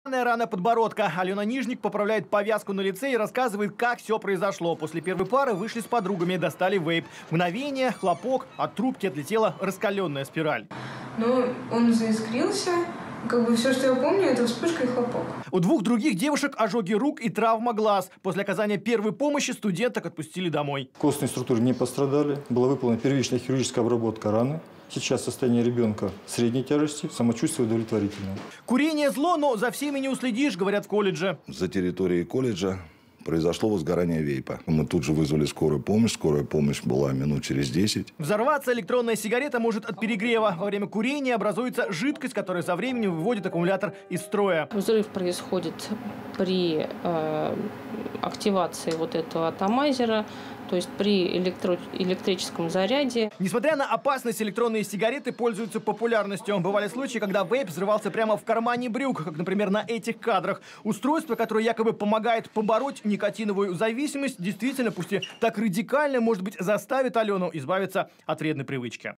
Рана подбородка. Алена Нижник поправляет повязку на лице и рассказывает, как все произошло. После первой пары вышли с подругами, достали вейп. Мгновение, хлопок, от трубки отлетела раскаленная спираль. Но он заискрился. Все, что я помню, это вспышка и хлопок. У двух других девушек ожоги рук и травма глаз. После оказания первой помощи студенток отпустили домой. Костные структуры не пострадали. Была выполнена первичная хирургическая обработка раны. Сейчас состояние ребенка средней тяжести, самочувствие удовлетворительное. Курение зло, но за всеми не уследишь, говорят в колледже. За территорией колледжа произошло возгорание вейпа. Мы тут же вызвали скорую помощь. Скорая помощь была минут через 10. Взорваться электронная сигарета может от перегрева. Во время курения образуется жидкость, которая со временем выводит аккумулятор из строя. Взрыв происходит при активации вот этого атомайзера, то есть при электрическом заряде. Несмотря на опасность, электронные сигареты пользуются популярностью. Бывали случаи, когда вейп взрывался прямо в кармане брюк, как, например, на этих кадрах. Устройство, которое якобы помогает побороть никотиновую зависимость, действительно, пусть и так радикально, может быть, заставит Алену избавиться от вредной привычки.